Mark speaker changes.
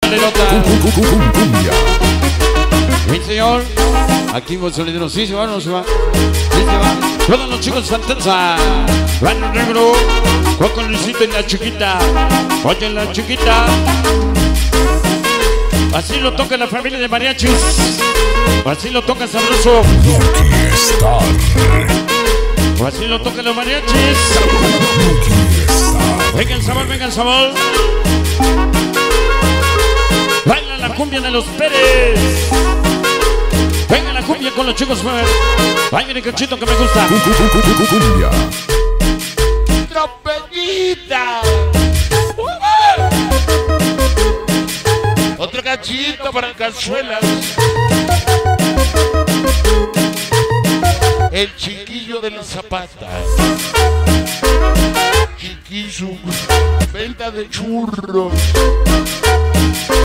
Speaker 1: pelota.
Speaker 2: Cumbia.
Speaker 1: Sí, señor. Activo solidero. Sí, se va, no se va. Sí, se va. Todos los chicos de Santenza. Van el negro. Juan con Luisito y la chiquita. Oye, la chiquita. Así lo toca la familia de mariachis. Así lo toca sabroso.
Speaker 2: Lucky Star.
Speaker 1: Así lo tocan los mariachis.
Speaker 2: Lucky Star.
Speaker 1: Venga el sabor, venga el sabor. Baila la cumbia de los Pérez. Venga la cumbia con los chicos. Baila el cachito que me gusta.
Speaker 2: Cumbia.
Speaker 3: ¡Tropellita! Otro cachito para cazuelas. El chiquillo de las zapatas. Chiquillo. Venta de churros.